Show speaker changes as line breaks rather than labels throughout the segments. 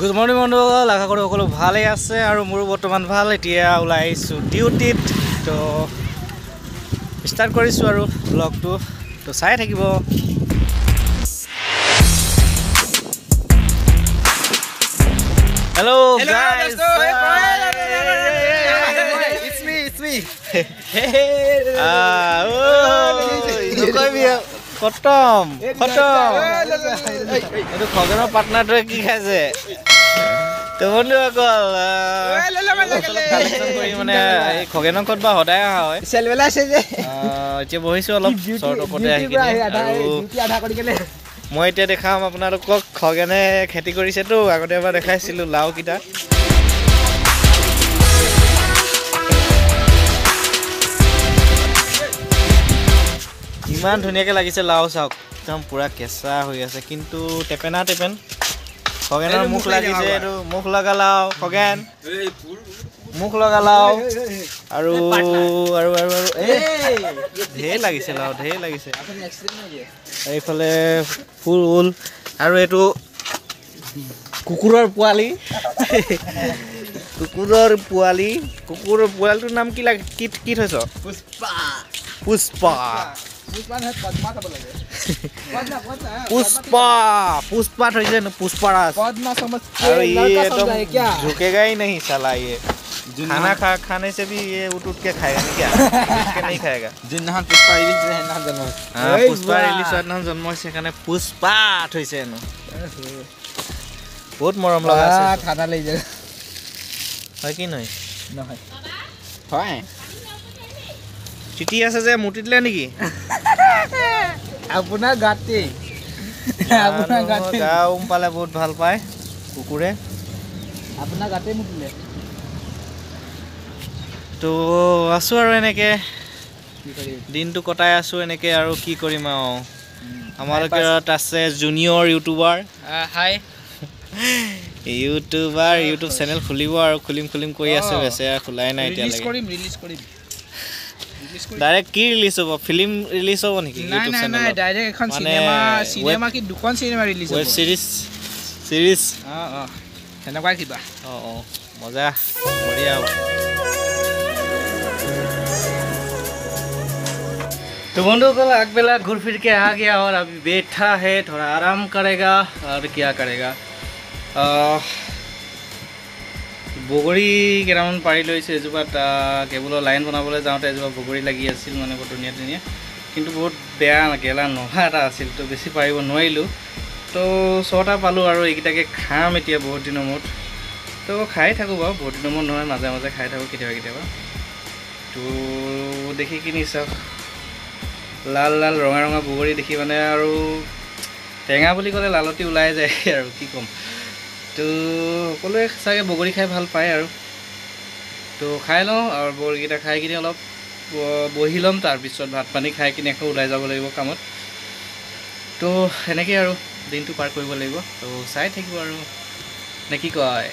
Good morning বন্ধুসকল, আশা কৰোঁ সকলো ভালেই আছে আৰু মোৰো বৰ্তমান ভাল। এতিয়া ওলাই আহিছোঁ ডিউটিত, তো ষ্টাৰ্ট কৰিছোঁ আৰু ব্লগটো, তো চাই থাকিব। হেল্ল' গাইজ, খতম এইটো খগেনৰ পাৰ্টনাৰটোৱে কি খাইছে তো বন্ধুসকল। মানে এই খগেনৰ ক'ত বা সদায় অহা হয়, এতিয়া বহিছোঁ অলপ চৰ্ট ওপৰতে আহি কিনে। মই এতিয়া দেখাম আপোনালোকক, খগেনে খেতি কৰিছেতো, আগতে এবাৰ দেখাইছিলোঁ লাওকেইটা। ইমান ধুনীয়াকৈ লাগিছে লাও, চাওক একদম পূৰা কেঁচা হৈ আছে, কিন্তু টেপেনা টেপেন। খগেনৰ মুখ লাগিছে, এইটো মুখ লগা লাও। খগেন মুখ লগা লাও আৰু আৰু আৰু ঢেৰ লাগিছে লাও, ঢেৰ লাগিছে। এইফালে ফুল ঊল আৰু এইটো কুকুৰৰ পোৱালি। কুকুৰৰ পোৱালিটোৰ নাম কি লাগে, কি থৈছ? পুষ্পা। पुष्पा थैसे न पुष्पराज और ये एकदम झुकेगा ही नहीं साला। ये खाना खाने से भी ये उठ के खाएगा नहीं, क्या के नहीं खाएगा। जिन्ना पुष्पा रिलीज है ना जन्म, हां पुष्पा रिलीज है ना जन्म से खाने पुष्पा थैसे न बहुत मरम लगा আছে। खाना ले जा হয় কি নহয় নহয় হয় চিটি আছে যে মুটিলে নেকি আপোনাৰ গাতে গাও পালে বহুত ভাল পায় কুকুৰে, আপোনাৰ গাতে মুটিলে। তো আছো আৰু এনেকে দিনটো কটাই আছো এনেকে, আৰু কি কৰিম আৰু। আমাৰ লগত আছে জুনিয়ৰ ইউটিউবাৰ। হাই ইউটিউব চেনেল খুলিব আৰু খুলিম কৰি আছে, বেচেৰা খোলাই নাই এতিয়ালৈকে। ৰিলিজ কৰিম ডাইৰেক্ট কি ৰিলিজ হ'ব, ফিল্ম ৰিলিজ হ'ব নেকি ইউটিউব চেনেলত? নাই ডাইৰেক্ট এখন সিনেমা কি দুখন সিনেমা ৰিলিজ হ'ব, ৱেব সিৰিজ তেনেকুৱা কিবা। মজা বঢ়িয়া হ'ব। तो बंधुओं अगबेला घूर फिर के आ गया और अभी बैठा है, थोड़ा आराम करेगा और क्या करेगा। বগৰী কেইটামান পাৰি লৈছে এজোপাত, কেবুলৰ লাইন বনাবলৈ যাওঁতে এজোপা বগৰী লাগি আছিল, মানে বৰ ধুনীয়া ধুনীয়া, কিন্তু বহুত বেয়া গেলা নহা এটা আছিল, তো বেছি পাৰিব নোৱাৰিলোঁ। তো 6টা পালোঁ আৰু এইকেইটাকে খাম এতিয়া বহুত দিনৰ মূৰত। তো খাই থাকোঁ বাৰু, বহুত দিনৰ মূৰত নহয়, মাজে মাজে খাই থাকোঁ কেতিয়াবা। তো দেখি কিনি চাওক, লাল লাল ৰঙা ৰঙা বগৰী দেখি মানে আৰু টেঙা বুলি ক'লে লালতি ওলাই যায় আৰু কি ক'ম। তো সকলোৱে চাগে বগৰী খাই ভাল পায় আৰু, তো খাই লওঁ আৰু বগৰীকেইটা খাই কিনে অলপ বহি ল'ম, তাৰপিছত ভাত পানী খাই কিনে আকৌ ওলাই যাব লাগিব কামত। তো সেনেকৈ আৰু দিনটো পাৰ কৰিব লাগিব। তো চাই থাকিব আৰু নে কি কয়।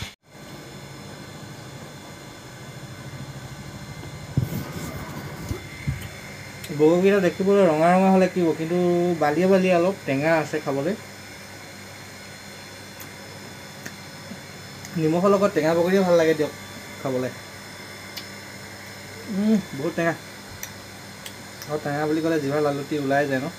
বগৰীকেইটা দেখিবলৈ ৰঙা ৰঙা হ'লে কি হ'ব, কিন্তু বালিয়া বালিয়া অলপ টেঙা আছে খাবলৈ। নিমখৰ লগত টেঙা বগৰীয়ে ভাল লাগে দিয়ক খাবলৈ, বহুত টেঙা। আৰু টেঙা বুলি ক'লে জিভাৰ লালুটি ওলাই যায় ন।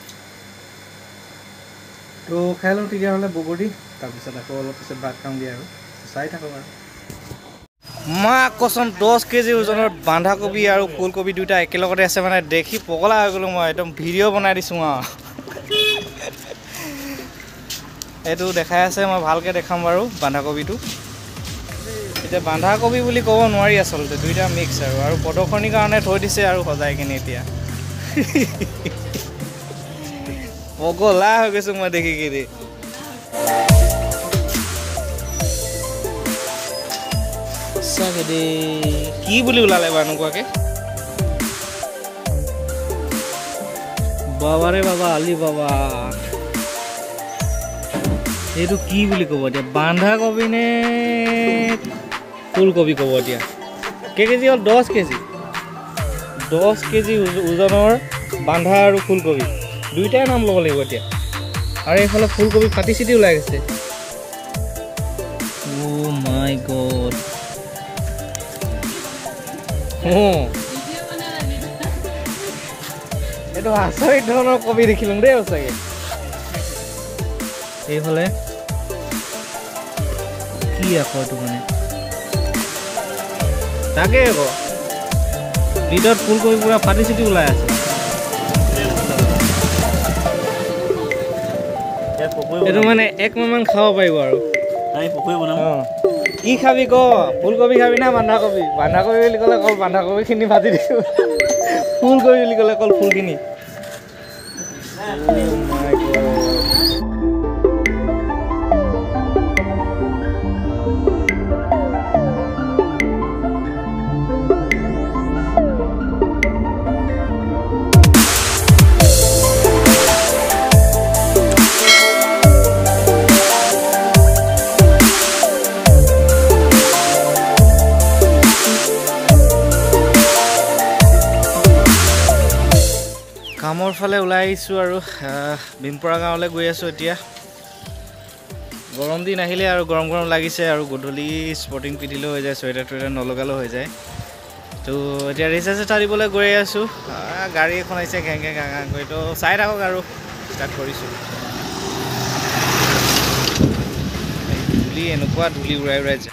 তো খাই লওঁ তেতিয়াহ'লে বগৰী, তাৰপিছত আকৌ অলপ পিছত ভাত খাম দিয়া আৰু চাই থাকক আৰু। মা কচোন 10 কেজি ওজনৰ বন্ধাকবি আৰু ফুলকবি দুটা একেলগতে আছে, মানে দেখি পগলা হৈ গ'লোঁ মই, একদম ভিডিঅ' বনাই দিছোঁ আৰু। এইটো দেখাই আছে, মই ভালকৈ দেখাম বাৰু বন্ধাকবিটো। এতিয়া বন্ধাকবি বুলি ক'ব নোৱাৰি আচলতে, দুইটা মিক্স আৰু প্ৰদৰ্শনীৰ কাৰণে থৈ দিছে আৰু সজাই কিনে। এতিয়া পগলা হৈ গৈছোঁ মই দেখি কিনি। সঁচাকৈ দেই, কি বুলি ওলালে বাৰু এনেকুৱাকৈ। বাবাৰে বাবা, আলি বাবা, এইটো কি বুলি ক'ব এতিয়া, বন্ধাকবি নে ফুলকবি ক'ব এতিয়া? কেজি হ'ল 10 কেজি, 10 কেজি ওজনৰ বন্ধা আৰু ফুলকবি দুইটাই নাম ল'ব লাগিব এতিয়া। আৰু এইফালে ফুলকবি ফাটি চিটি ওলাই গৈছে।
এইটো আচৰিত ধৰণৰ কবি দেখিলোঁ দেই সঁচাকৈ এইফালে কি আকৌ এইটো মানে তাকে আকৌ ভিতৰত ফুলকবি পুৰা ফাটি চিটি ওলাই আছে এইটো মানে 1 মাহমান খাব পাৰিব আৰু কি খাবি ক ফুলকবি খাবি না বন্ধাকবি বন্ধাকবি বুলি ক'লে অকল বন্ধাকবিখিনি ভাজি দিছোঁ ফুলকবি বুলি ক'লে অকল ফুলখিনি কামৰ ফালে ওলাই আহিছোঁ আৰু ভীমপৰা গাঁৱলৈ গৈ আছোঁ এতিয়া গৰম দিন আহিলে আৰু গৰম গৰম লাগিছে আৰু গধূলি স্পৰ্টিং পিন্ধিলেও হৈ যায় চুৱেটাৰ টুৱেটাৰ নলগালেও হৈ যায় তো এতিয়া ৰিচাৰ্জ এটা দিবলৈ গৈ আছোঁ গাড়ী এখন আহিছে ঘেং ঘেং ঘাং ঘাং কৰি তো চাই থাকক আৰু ষ্টাৰ্ট কৰিছোঁ ধূলি এনেকুৱা ধূলি উৰাই উৰাই যায়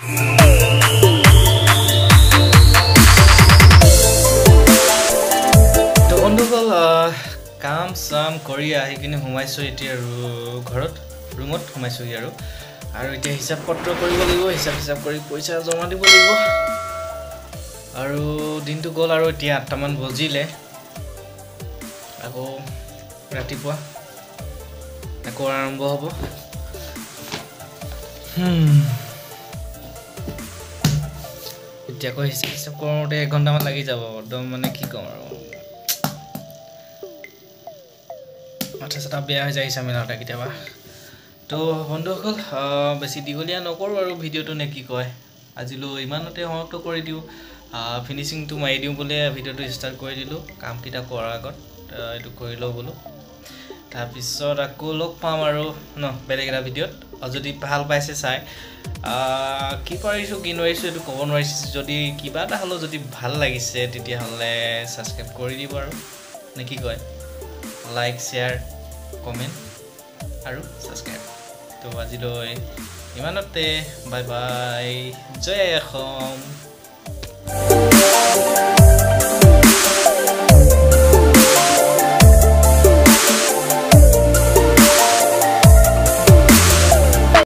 তো বন্ধুসকল কাম চাম কৰি আহি কিনে সোমাইছোঁ এতিয়া আৰু ঘৰত ৰুমত সোমাইছোঁহি আৰু এতিয়া হিচাপ পত্ৰ কৰিব লাগিব হিচাপ কৰি পইচা জমা দিব লাগিব আৰু দিনটো গ'ল আৰু এতিয়া 8টামান বজিলে আকৌ ৰাতিপুৱা আকৌ আৰম্ভ হ'ব এতিয়া আকৌ হিচাপ কৰোঁতে 1 ঘণ্টামান লাগি যাব একদম মানে কি ক'ম আৰু মাথা চাথা বেয়া হৈ যায় হিচাপ মিলাওঁতে কেতিয়াবা তো বন্ধুসকল বেছি দীঘলীয়া নকৰোঁ আৰু ভিডিঅ'টো নে কি কয় আজিলৈ ইমানতে সমাপ্ত কৰি দিওঁ ফিনিচিংটো মাৰি দিওঁ বোলে ভিডিঅ'টো ষ্টাৰ্ট কৰি দিলোঁ কামকেইটা কৰাৰ আগত এইটো কৰি লওঁ বোলো তাৰপিছত আকৌ লগ পাম আৰু ন বেলেগ এটা ভিডিঅ'ত যদি ভাল পাইছে চাই কি পাৰিছোঁ কি নোৱাৰিছোঁ এইটো ক'ব নোৱাৰিছোঁ যদি কিবা এটা হ'লেও যদি ভাল লাগিছে তেতিয়াহ'লে ছাবস্ক্ৰাইব কৰি দিব আৰু নে কি কয় লাইক শ্বেয়াৰ কমেণ্ট আৰু ছাবস্ক্ৰাইব তো আজিলৈ ইমানতে বাই বাই জয় অসম